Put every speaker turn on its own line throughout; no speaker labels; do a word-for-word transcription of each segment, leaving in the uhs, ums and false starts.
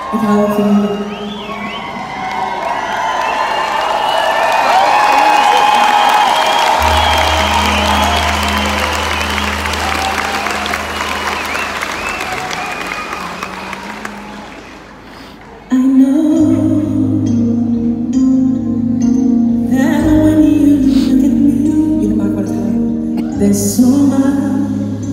Ik hou van jullie. I know that when you look at me, you can mark what there's so much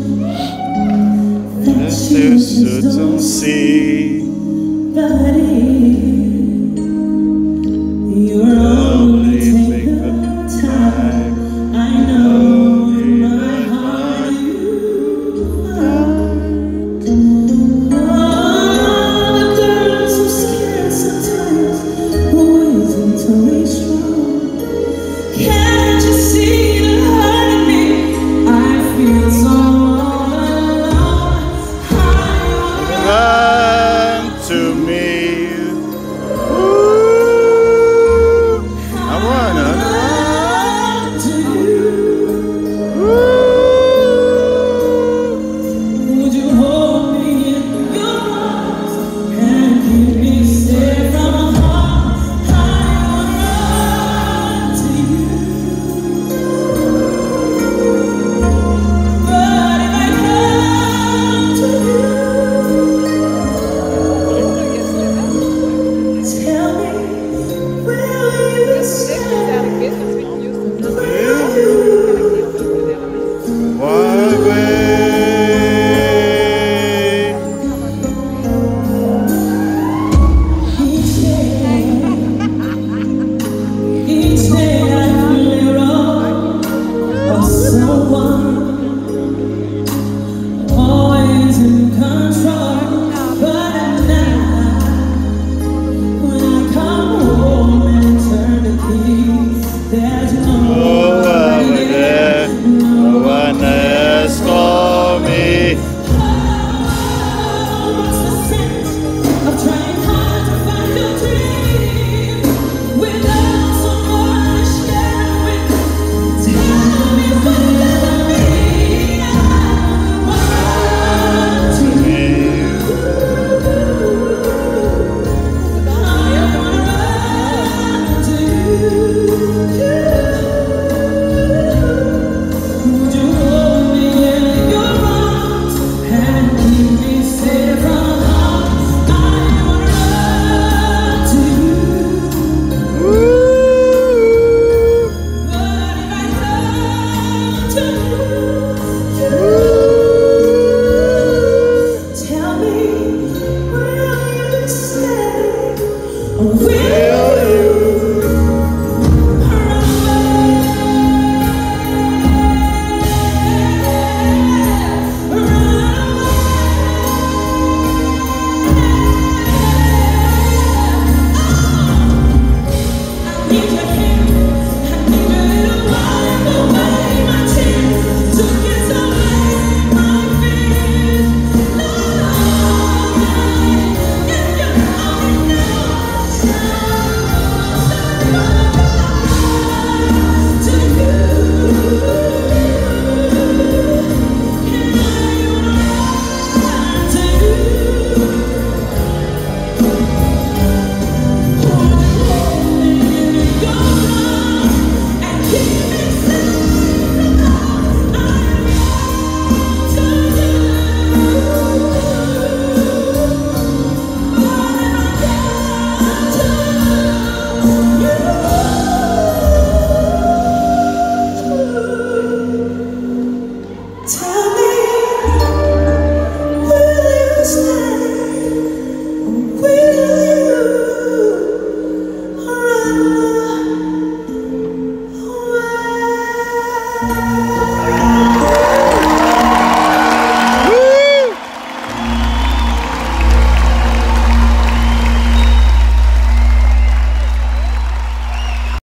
that you just don't see, but if you're only take the time, I know in my heart you find all the girls who scared sometimes, boys until we strong. Can't you see the hurt in me? I feel so all alone.
Run to me. Ooh, I wanna
run to you.
Ooh.
Would you hold me in your arms and keep me safe from harm? I wanna run to you. But if I come to you, tell me, will you stay? Will you?
One way.
Each day, each day I feel wrong of someone always in control. But at night, when I come home and turn the key, there's no
Oh,
one
over there, no one else for me.
Oh, what's the sense of trying hard to find your dream without someone to share with? Tell me what does it mean? I want to you. I want to you. Would you hold me in your arms and keep me safe from harm? I wanna run to you.
Ooh.
But if I come to you, tell me, will you stay? Or will